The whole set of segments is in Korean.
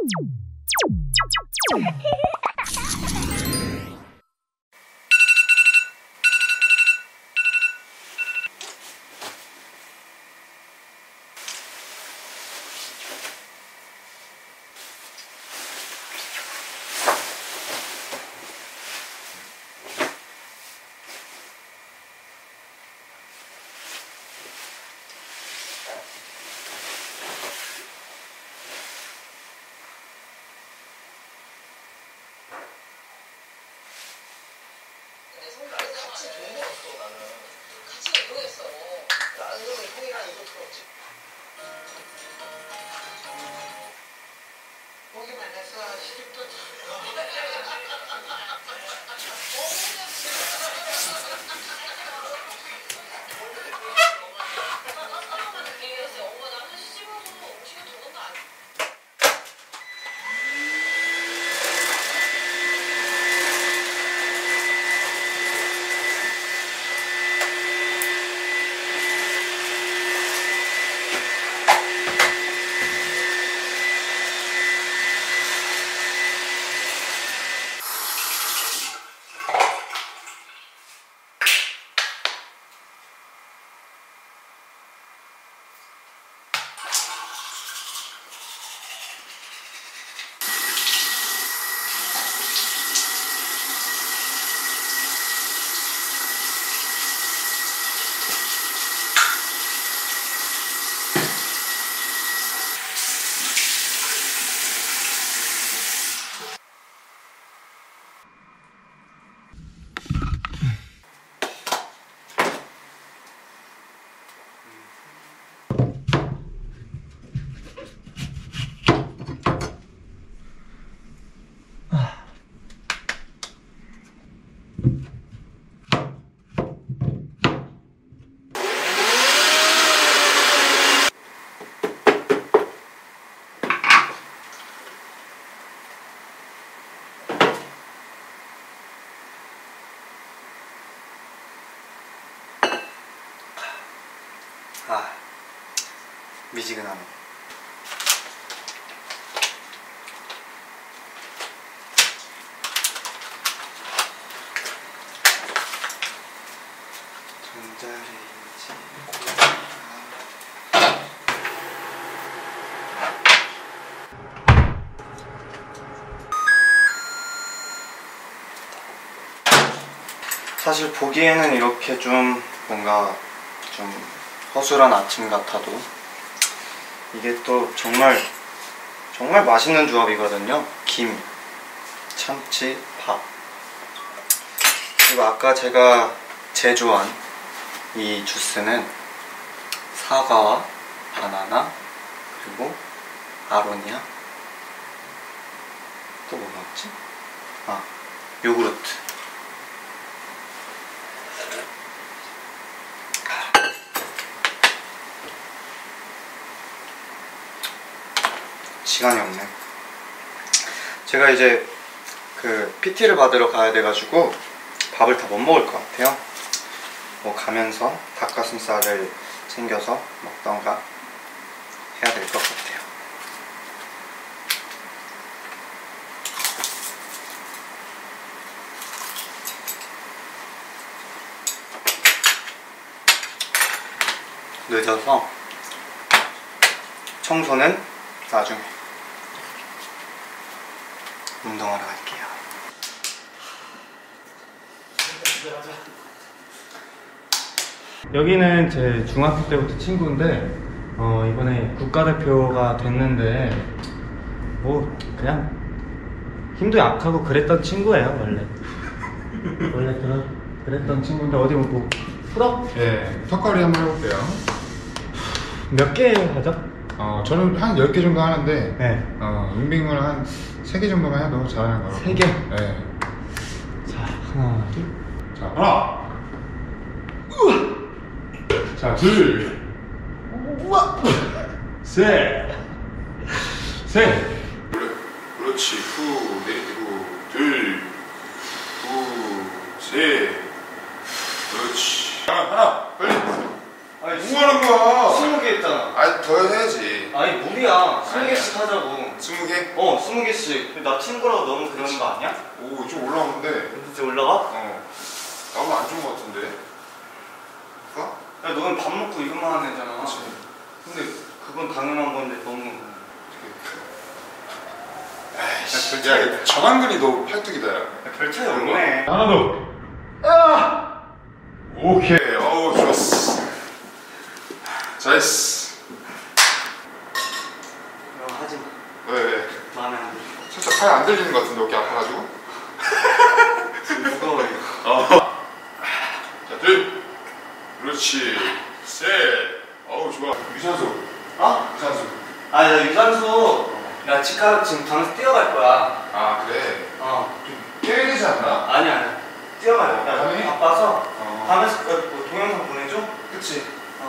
같이 동거했어. 나는 같이 동거했어. 나는 형이랑 이거 들었지. 거기 만나서 시집도 미지근하네. 전자레인지. 사실 보기에는 이렇게 좀 뭔가 좀 허술한 아침 같아도 이게 또 정말 맛있는 조합이거든요. 김, 참치, 밥. 그리고 아까 제가 제조한 이 주스는 사과와 바나나 그리고 아로니아, 또 뭐 넣었지? 요구르트. 시간이 없네. 제가 이제 그 PT를 받으러 가야 돼가지고 밥을 다 못 먹을 것 같아요. 뭐 가면서 닭가슴살을 챙겨서 먹던가 해야 될 것 같아요. 늦어서 청소는 나중에. 운동하러 갈게요. 여기는 제 중학교 때부터 친구인데 이번에 국가대표가 됐는데 뭐 그냥 힘도 약하고 그랬던 친구예요. 원래 그랬던 친구인데 어디 뭐 풀어? 네, 턱걸이 한번 해볼게요. 몇 개 하죠? 저는 한 10개 정도 하는데 네. 윙빙을 한 3개 정도만 해도 잘하는 거 같아요. 3개? 네. 자, 하나, 둘. 자, 하나. 자, 둘. 셋. 그렇지. 후 내리고 둘. 후 셋. 그렇지. 하나 빨리. 아니, 뭐 하는 거야? 20개 했잖아. 아니 더 해야지. 아니 무리야. 20개씩 아니야. 하자고. 20개? 20개씩. 나 친구라고 너무 그러는 거 아니야? 오 좀 올라오는데. 진짜 올라가? 어. 나보다 안 좋은 거 같은데. 어? 야 너는 밥 먹고 이것만 하는 애잖아. 그치. 근데 그건 당연한 건데 너무. 에이씨. 야 정한근이 너 팔뚝이다. 야. 별 차이 없네. 하나 더. 아! 오케이. 어우 좋았어. 잘했어. 너 하지 마. 왜? 마음에 안 들어. 살짝 팔 안 들리는 것 같은데 어깨 아파가지고. 지금 무거워 이거. 자 둘. 그렇지. 셋. 어우 좋아. 유산소. 어? 유산소. 나 유산소. 야 치과 지금 방에서 뛰어갈 거야. 아 그래. 좀 깨야 되지 않나? 아니야. 뛰어가야 돼. 가능해? 바빠서. 어. 밤에서 뭐 동영상 보내줘? 그치.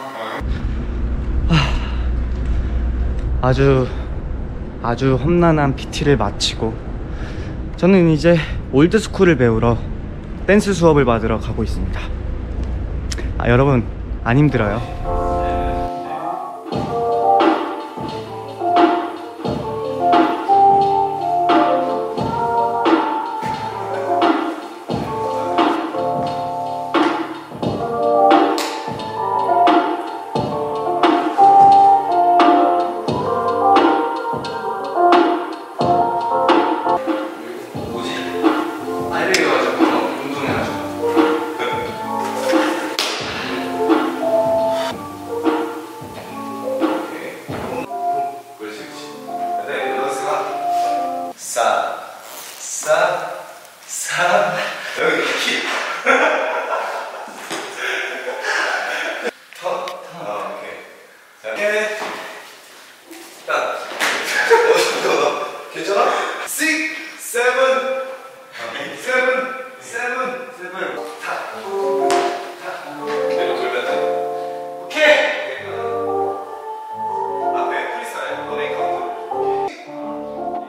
아주 험난한 PT를 마치고 저는 이제 올드스쿨을 배우러 댄스 수업을 받으러 가고 있습니다. 여러분 안 힘들어요? 여기 키. 오케이. 딱. 괜찮아? 6, 7, 7. 내려 돌면 돼. 오케이. 앞에 프리스타일 너네 카운트.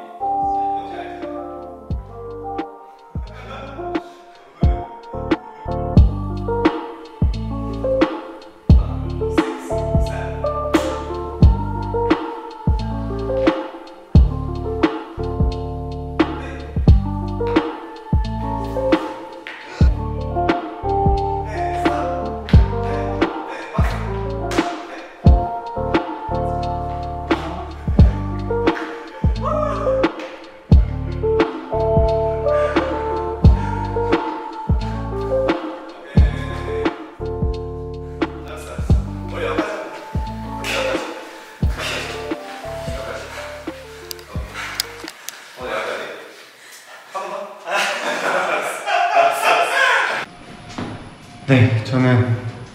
네, 저는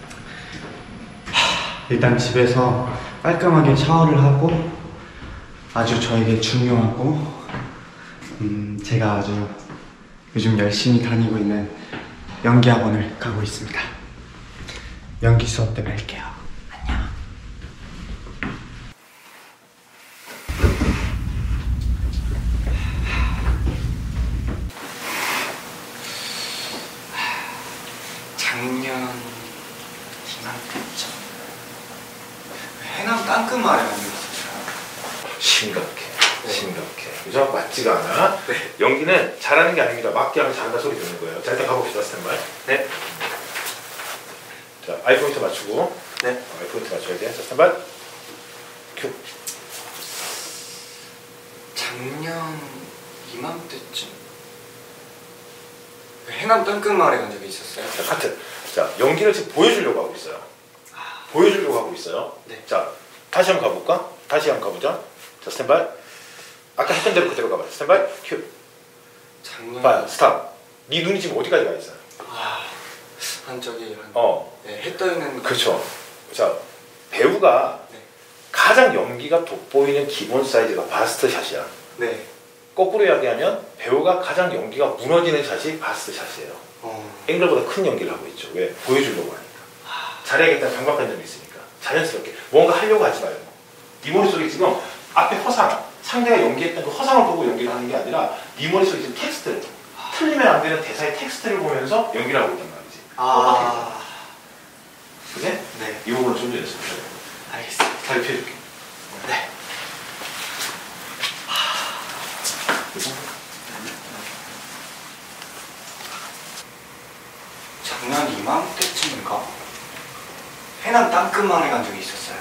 일단 집에서 깔끔하게 샤워를 하고 아주 저에게 중요하고 제가 아주 요즘 열심히 다니고 있는 연기 학원을 가고 있습니다. 연기 수업 때 뵐게요. 안녕. 작년 이맘때쯤 해남 땅끝마을에 간 적이 있었어요. 심각해. 요즘 맞지가 않아? 네. 연기는 잘하는 게 아닙니다. 맞게 하면 잘한다 소리 듣는 거예요. 자, 일단 가봅시다. 스탠바이. 네. 자, 아이 포인트 맞추고. 네. 아이 포인트 맞춰야 돼. 자, 스탠바이. 큐. 작년 이맘때쯤 해남 땅끝마을에 간 적이 있었어요. 자, 카트. 자, 연기를 지금 보여주려고 하고 있어요. 보여주려고 하고 있어요. 네. 자, 다시 한번 가볼까? 다시 한번 가보자. 자, 스탠바이. 아까 했던 대로 그대로 가봐. 스탠바이. 큐. 작년 봐, 스탑. 네 눈이 지금 어디까지 가 있어요? 한 적이 네, 해 떠 있는 그렇죠. 자, 배우가 네. 가장 연기가 돋보이는 기본 사이즈가 바스트 샷이야. 네. 거꾸로 이야기하면 배우가 가장 연기가 무너지는 샷이 바스트 샷이에요. 앵글보다 큰 연기를 하고 있죠. 왜? 보여주려고 하니까. 잘해야겠다는 강박한 점이 있으니까. 자연스럽게 뭔가 하려고 하지 말고. 네 머릿속에 지금 앞에 허상, 상대가 연기했던 그 허상을 보고 연기를 하는 게 아니라 네 머릿속에 지금 텍스트를, 틀리면 안 되는 대사의 텍스트를 보면서 연기를 하고 있단 말이지. 똑같아요. 그래? 네. 이 부분은 좀 전에 했습니다. 알겠습니다. 잘 피해줄게. 네. 작년 이맘때쯤인가 해남 땅끝마을에 간 적이 있었어요.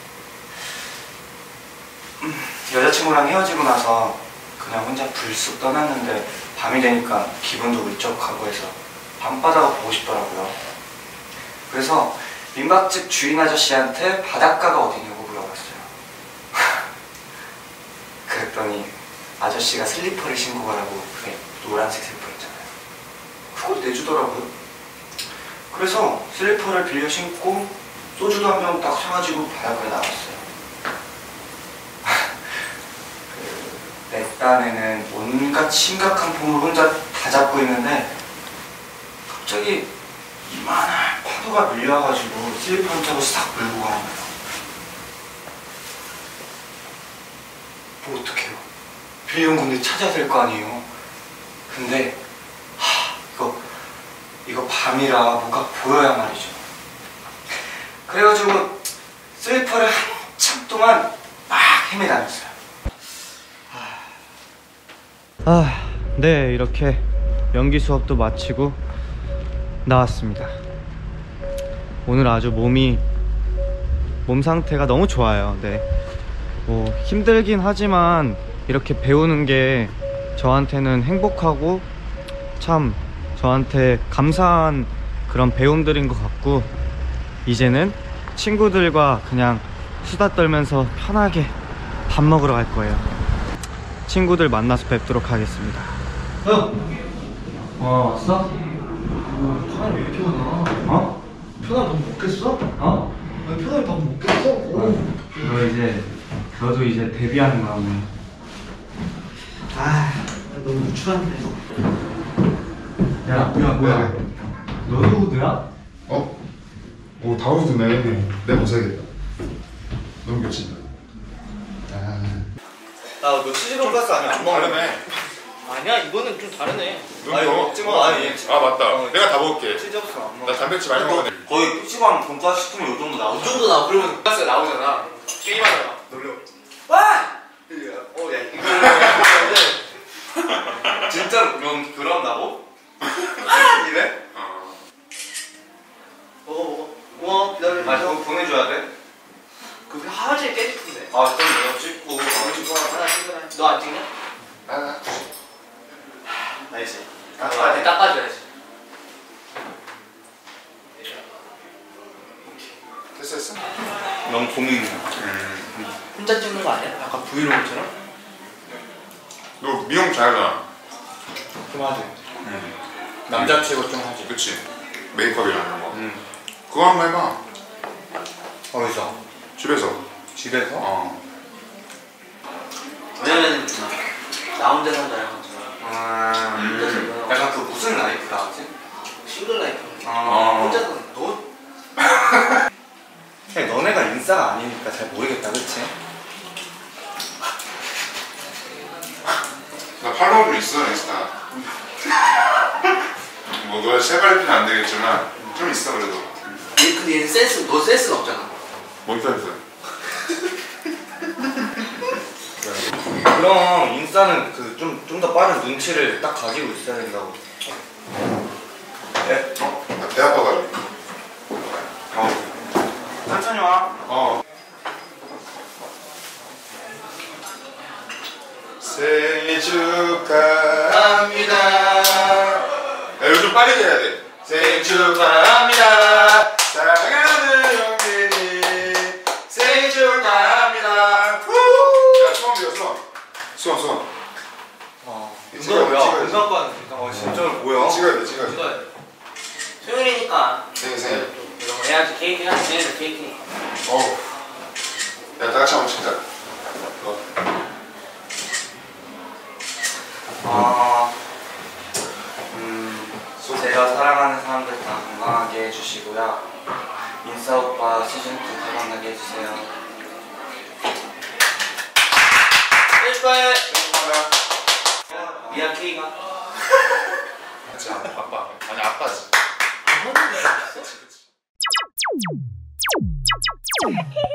여자친구랑 헤어지고 나서 그냥 혼자 불쑥 떠났는데 밤이 되니까 기분도 울적하고 해서 밤바다가 보고 싶더라고요. 그래서 민박집 주인 아저씨한테 바닷가가 어디냐고 물어봤어요. 그랬더니 아저씨가 슬리퍼를 신고 가라고 그게 노란색 슬리퍼 있잖아요. 그걸 내주더라고요. 그래서 슬리퍼를 빌려 신고 소주도 한 병 딱 사가지고 바닷가에 나갔어요. 내 딴에는 온갖 심각한 폼을 혼자 다 잡고 있는데 갑자기 이만한 파도가 밀려와가지고 슬리퍼 한 짝을 싹 물고 가는 거예요. 뭐 어떡해요. 빌려온 건데 찾아야 될 거 아니에요. 근데 이거 밤이라 뭐가 보여야 말이죠. 그래가지고 슬리퍼를 한참 동안 막 헤매다녔어요. 네, 이렇게 연기 수업도 마치고 나왔습니다. 오늘 아주 몸 상태가 너무 좋아요. 네, 뭐 힘들긴 하지만 이렇게 배우는 게 저한테는 행복하고 참 저한테 감사한 그런 배움들인 것 같고, 이제는 친구들과 그냥 수다 떨면서 편하게 밥 먹으러 갈 거예요. 친구들 만나서 뵙도록 하겠습니다. 왔어? 편하게 왜 이렇게 많아? 어? 편하게 밥 먹겠어? 어? 아니 편하게 밥 먹겠어? 너도 이제 데뷔하는 거야 오늘. 너무 우쭐한데. 야, 뭐야? 너도 후드야? 어? 오, 다 웃네. 내 벗어야겠다. 너무 겹친다. 너 치즈 돈가스 아니야? 안 먹을래? 다르네. 아니야 이거는 좀 다르네. 아니, 먹지 마. 아니, 아 맞다. 내가 다 먹을게. 치즈 없으면 안 먹어. 나 단백질 많이 먹었네. 거의 PC방 돈가스 시키면 요 정도 나오잖아. 이 정도 나와. 그러면 돈가스가 나오잖아. 게임하다가 놀려. 와! 야, 이거 진짜로 그런다고? 이래? 먹어. 고마워. 기다려. 그거 보내줘야 돼? 그게 하나씩 깨지던데. 좀 내가 찍고 하나 찍어라. 너 안 찍냐? 알지? 닦아줘야지. 됐어. 너무 고민이야. 혼자 찍는 거 아니야? 약간 브이로그처럼? 너 미용 잘하잖아. 좀 하지. 남자 치고 좀 하지. 그치? 메이크업이랑 이런 거. 그거 한번 해봐. 어디서? 집에서. 집에서? 왜냐면 나 혼자 산다는 것처럼 약간 그 무슨 라이프라 하지? 싱글 라이프. 아. 혼자 사는 너? 그냥 너네가 인싸가 아니니까 잘 모르겠다, 그치? 나 팔로워도 있어, 인스타. 뭐 너가 세발피는 안 되겠지만 좀 있어 그래도. 근데 얘는 센스, 너 센스가 없잖아. 뭔 센스? 그럼 인싸는 그 좀 더 빠른 눈치를 딱 가지고 있어야 된다고. 네? 나 배 아파가지고. 천천히 와. 생일 축하합니다. 야, 요즘 빨리 해야 돼. 생일 축하합니다. 사랑하는 영민이 생일 축하합니다. 후! 야, 수원 비었어. 수원. 이거 뭐야? 은상관. 진짜 뭐야? 찍어야 돼. 생일이니까 생일. 이런 거 해야지. 케이크 해야지. 생일은 케이크니까. 어우. 야, 다 같이 한번 찍자. 제가 사랑하는 사람들 다 건강하게 해주시고요. 인싸 오빠 시즌2 대박나게 해주세요. 생일 축하해. 감사합니다. 미안 케이가. 아빠. 아니, 아빠지. 아, 형님 있어? 그치. 아,